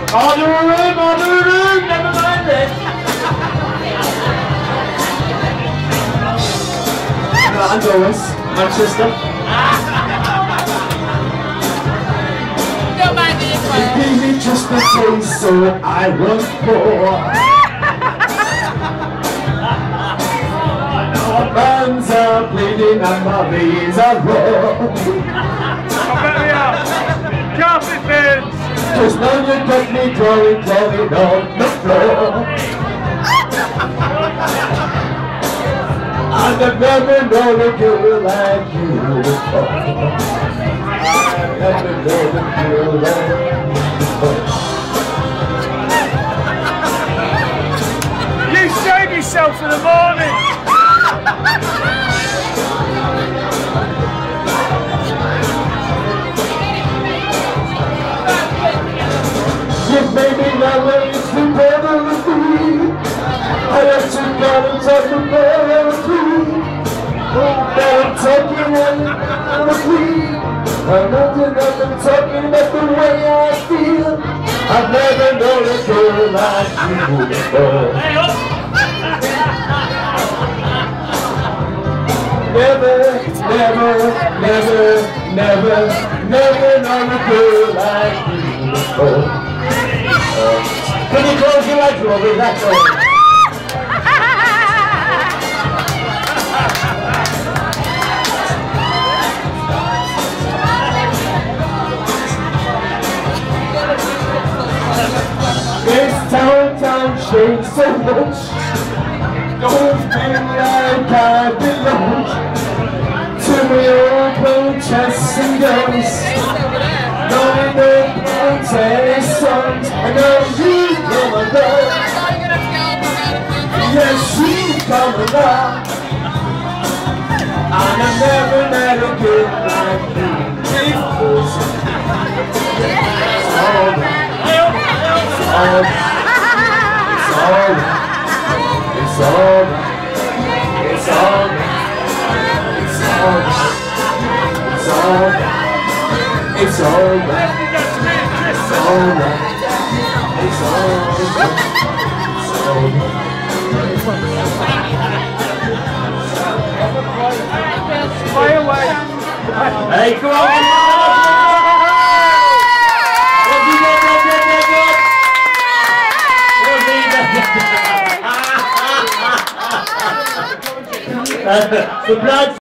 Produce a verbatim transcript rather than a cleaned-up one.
Other room, other room, never mind this. I'm Doris, Manchester. Don't mind me. You gave me just a taste, so I want more. My bands are bleeding and my veins are raw. I bet we are. Coffee fins. Cause now you got me drawing, drawing on the floor. I've never known a girl like you before. I've never known a girl like you before. You save yourself for the morning. You made me now it's the better of me. I have to go and talk the better of me. That I'm talking and me. I'm not enough, I'm talking about the way I feel. I've never known a girl like you before. Never, never, never, never, never known a girl like you before. Uh, can you close your legs, Robbie? That's all. This town, town changed so much. Don't feel like I belong to my old blue chests and guns. Knowing the protest songs, I know you come along. Yes, you come along. And I've never met a girl like you before. It's alright. It's alright. It's alright. It's alright. It's alright. It's alright. It's alright. It's alright. It's alright. It's alright. Fire away. Hey, come on! The blood